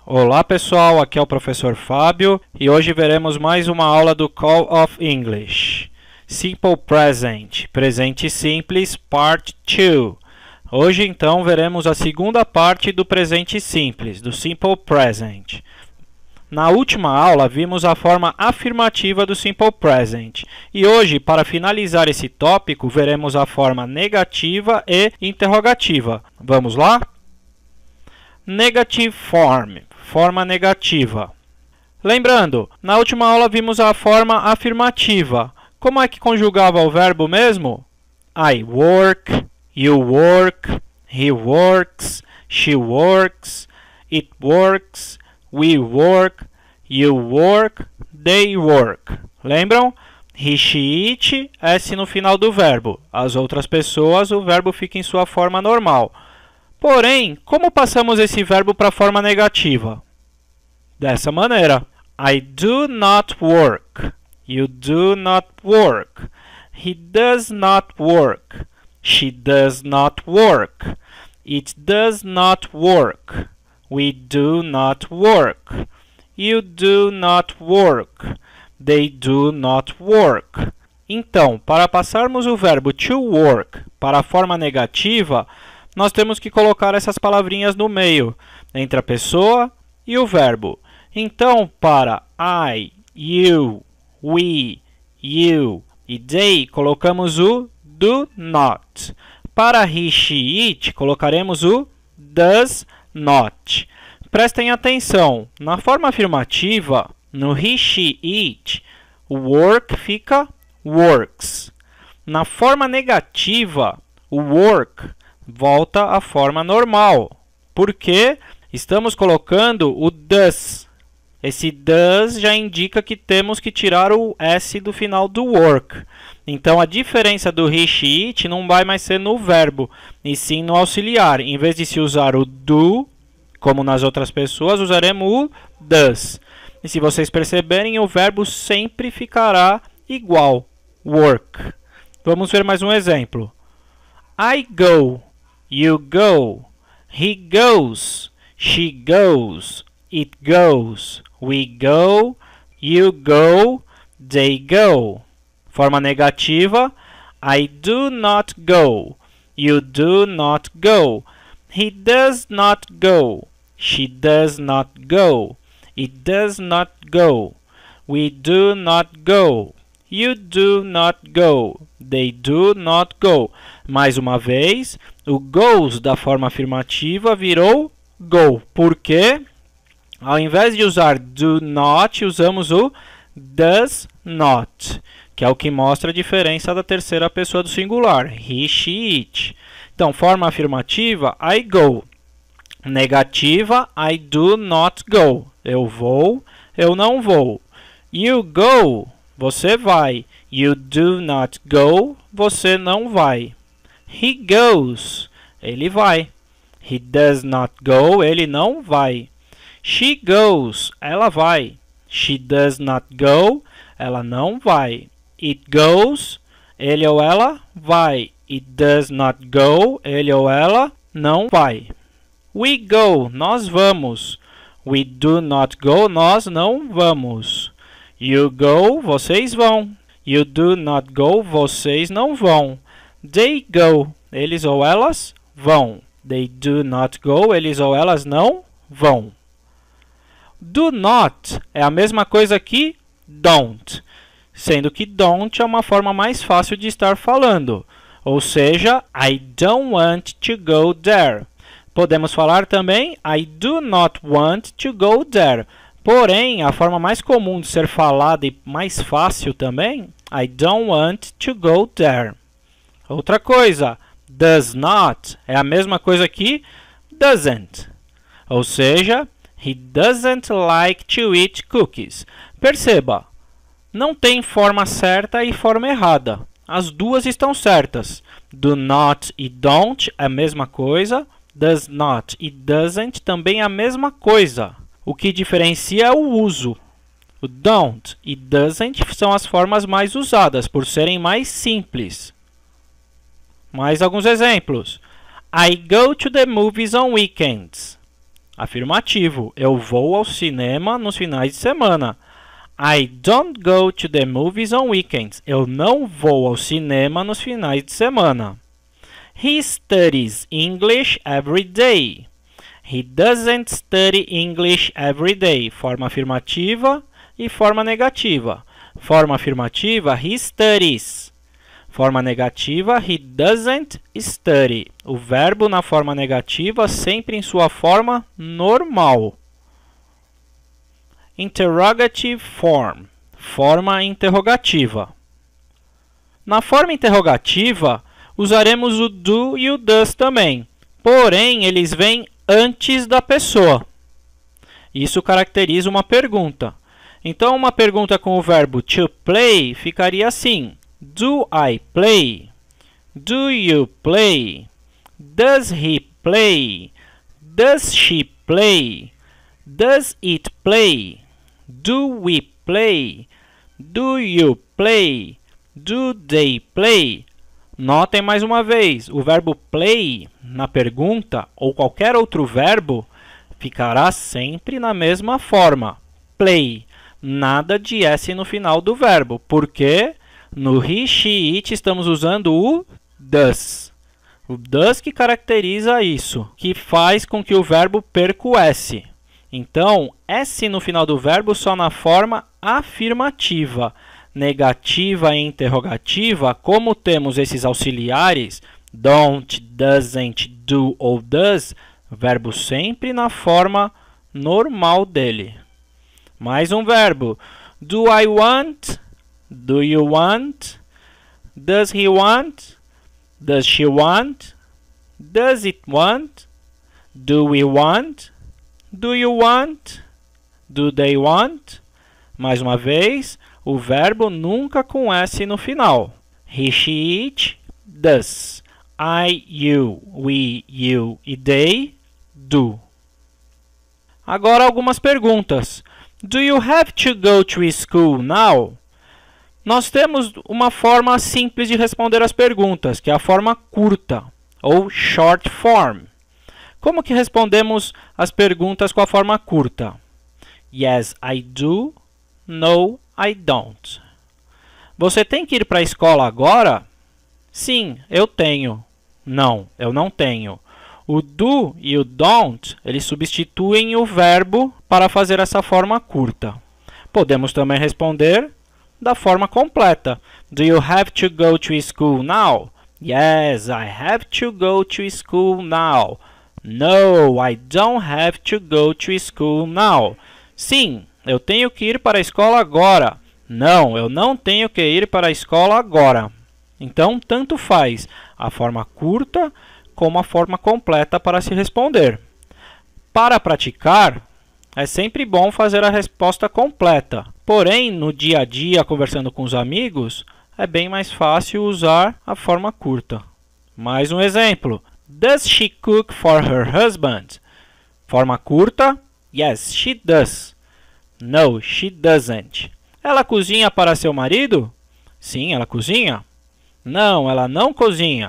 Olá pessoal, aqui é o professor Fábio e hoje veremos mais uma aula do Call of English. Simple Present, presente simples, Part 2. Hoje então veremos a segunda parte do presente simples, do Simple Present. Na última aula vimos a forma afirmativa do Simple Present e hoje, para finalizar esse tópico, veremos a forma negativa e interrogativa. Vamos lá? Negative form, forma negativa. Lembrando, na última aula vimos a forma afirmativa. Como é que conjugava o verbo mesmo? I work, you work, he works, she works, it works, we work, you work, they work. Lembram? He, she, it, S no final do verbo. As outras pessoas, o verbo fica em sua forma normal. Porém, como passamos esse verbo para a forma negativa? Dessa maneira. I do not work. You do not work. He does not work. She does not work. It does not work. We do not work. You do not work. They do not work. Então, para passarmos o verbo to work para a forma negativa, nós temos que colocar essas palavrinhas no meio, entre a pessoa e o verbo. Então, para I, you, we, you e they, colocamos o do not. Para he, she, it, colocaremos o does not. Prestem atenção, na forma afirmativa, no he, she, it, o work fica works. Na forma negativa, o work volta à forma normal, porque estamos colocando o does. Esse does já indica que temos que tirar o S do final do work. Então, a diferença do he, she, it não vai mais ser no verbo, e sim no auxiliar. Em vez de se usar o do, como nas outras pessoas, usaremos o does. E se vocês perceberem, o verbo sempre ficará igual, work. Vamos ver mais um exemplo. I go. You go, he goes, she goes, it goes, we go, you go, they go. Forma negativa, I do not go, you do not go, he does not go, she does not go, it does not go, we do not go, you do not go, they do not go. Mais uma vez, o goes da forma afirmativa virou go. Porque, ao invés de usar do not, usamos o does not, que é o que mostra a diferença da terceira pessoa do singular. He, she, it. Então, forma afirmativa, I go. Negativa, I do not go. Eu vou, eu não vou. You go, você vai. You do not go, você não vai. He goes, ele vai. He does not go, ele não vai. She goes, ela vai. She does not go, ela não vai. It goes, ele ou ela vai. It does not go, ele ou ela não vai. We go, nós vamos. We do not go, nós não vamos. You go, vocês vão. You do not go, vocês não vão. They go, eles ou elas vão. They do not go, eles ou elas não vão. Do not é a mesma coisa que don't, sendo que don't é uma forma mais fácil de estar falando. Ou seja, I don't want to go there. Podemos falar também I do not want to go there. Porém, a forma mais comum de ser falada e mais fácil também, I don't want to go there. Outra coisa, does not é a mesma coisa que doesn't. Ou seja, he doesn't like to eat cookies. Perceba, não tem forma certa e forma errada. As duas estão certas. Do not e don't é a mesma coisa. Does not e doesn't também é a mesma coisa. O que diferencia é o uso. O don't e doesn't são as formas mais usadas, por serem mais simples. Mais alguns exemplos. I go to the movies on weekends. Afirmativo. Eu vou ao cinema nos finais de semana. I don't go to the movies on weekends. Eu não vou ao cinema nos finais de semana. He studies English every day. He doesn't study English every day. Forma afirmativa e forma negativa. Forma afirmativa, he studies. Forma negativa, he doesn't study. O verbo na forma negativa sempre em sua forma normal. Interrogative form. Forma interrogativa. Na forma interrogativa, usaremos o do e o does também. Porém, eles vêm antes da pessoa. Isso caracteriza uma pergunta. Então, uma pergunta com o verbo to play ficaria assim. Do I play? Do you play? Does he play? Does she play? Does it play? Do we play? Do you play? Do they play? Notem mais uma vez, o verbo play na pergunta ou qualquer outro verbo ficará sempre na mesma forma. Play. Nada de S no final do verbo, porque no he, she, it estamos usando o does. O does que caracteriza isso, que faz com que o verbo perca o S. Então, S no final do verbo só na forma afirmativa. Negativa e interrogativa, como temos esses auxiliares, don't, doesn't, do ou does, verbo sempre na forma normal dele. Mais um verbo. Do I want? Do you want? Does he want? Does she want? Does it want? Do we want? Do you want? Do they want? Mais uma vez, o verbo nunca com S no final. He, she, it, does. I, you, we, you e they, do. Agora algumas perguntas. Do you have to go to school now? Nós temos uma forma simples de responder as perguntas, que é a forma curta, ou short form. Como que respondemos as perguntas com a forma curta? Yes, I do. No, I don't. Você tem que ir para a escola agora? Sim, eu tenho. Não, eu não tenho. O do e o don't, eles substituem o verbo para fazer essa forma curta. Podemos também responder da forma completa. Do you have to go to school now? Yes, I have to go to school now. No, I don't have to go to school now. Sim, eu tenho que ir para a escola agora. Não, eu não tenho que ir para a escola agora. Então, tanto faz a forma curta como a forma completa para se responder. Para praticar, é sempre bom fazer a resposta completa. Porém, no dia a dia, conversando com os amigos, é bem mais fácil usar a forma curta. Mais um exemplo. Does she cook for her husband? Forma curta. Yes, she does. No, she doesn't. Ela cozinha para seu marido? Sim, ela cozinha. Não, ela não cozinha.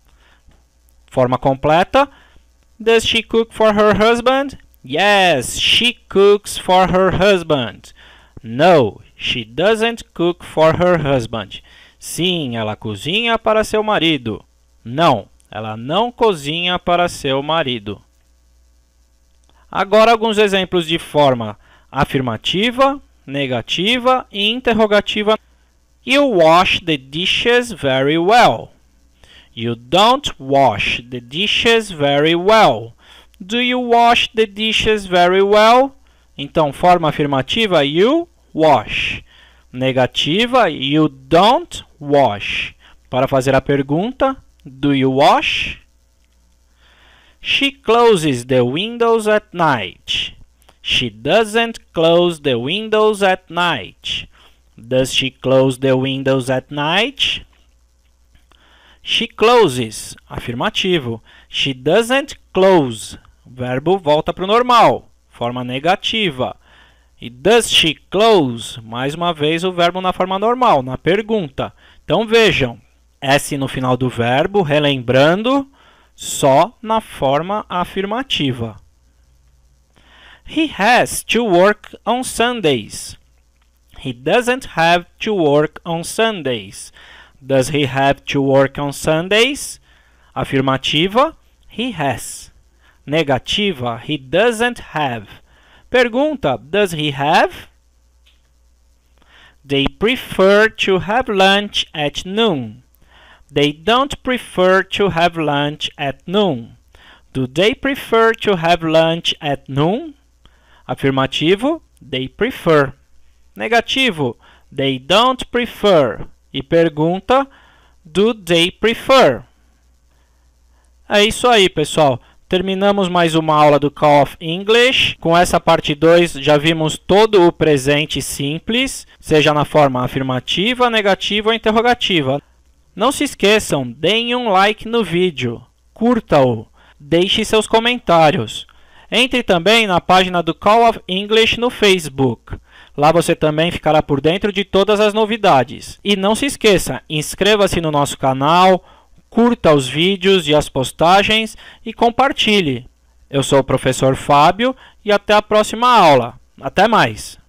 Forma completa. Does she cook for her husband? Yes, she cooks for her husband. No, she doesn't cook for her husband. Sim, ela cozinha para seu marido. Não, ela não cozinha para seu marido. Agora alguns exemplos de forma afirmativa, negativa e interrogativa. You wash the dishes very well. You don't wash the dishes very well. Do you wash the dishes very well? Então, forma afirmativa, you wash. Negativa, you don't wash. Para fazer a pergunta, do you wash? She closes the windows at night. She doesn't close the windows at night. Does she close the windows at night? She closes. Afirmativo. She doesn't close. O verbo volta para o normal. Forma negativa. E does she close? Mais uma vez o verbo na forma normal, na pergunta. Então vejam. S no final do verbo, relembrando, só na forma afirmativa. He has to work on Sundays. He doesn't have to work on Sundays. Does he have to work on Sundays? Afirmativa, he has. Negativa, he doesn't have. Pergunta, does he have? They prefer to have lunch at noon. They don't prefer to have lunch at noon. Do they prefer to have lunch at noon? Afirmativo, they prefer. Negativo, they don't prefer. E pergunta, do they prefer? É isso aí, pessoal. Terminamos mais uma aula do Call of English. Com essa parte 2, já vimos todo o presente simples, seja na forma afirmativa, negativa ou interrogativa. Não se esqueçam, deem um like no vídeo, curta-o, deixe seus comentários. Entre também na página do Call of English no Facebook. Lá você também ficará por dentro de todas as novidades. E não se esqueça, inscreva-se no nosso canal, curta os vídeos e as postagens e compartilhe. Eu sou o professor Fábio e até a próxima aula. Até mais!